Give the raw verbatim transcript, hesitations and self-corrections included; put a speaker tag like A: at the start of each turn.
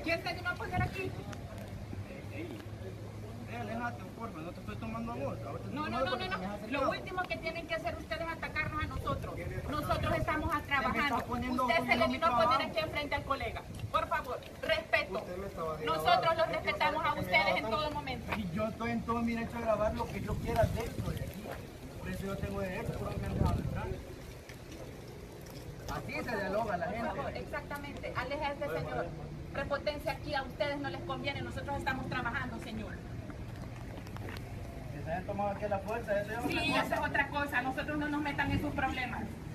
A: ¿Quién se vino a poner aquí?
B: Aléjate, porfa, no te estoy tomando amor.
A: No, no, no, no, no. Lo último que tienen que hacer ustedes es atacarnos a nosotros. Nosotros estamos a trabajando. Usted se le vino a poner aquí enfrente al colega. Por favor, respeto. Nosotros los respetamos a ustedes en todo momento.
B: Y yo estoy en todo mi derecho a grabar lo que yo quiera dentro de aquí. Por eso yo tengo derecho, por eso me han dejado entrar. Así se dialoga la gente.
A: Por favor, exactamente. Aléjese, señor. Prepotencia aquí a ustedes no les conviene. Nosotros estamos trabajando, señor.
B: Si se han tomado aquí a la fuerza, eso ya es
A: Sí,
B: otra cosa.
A: eso es otra cosa. Nosotros no nos metan en sus problemas.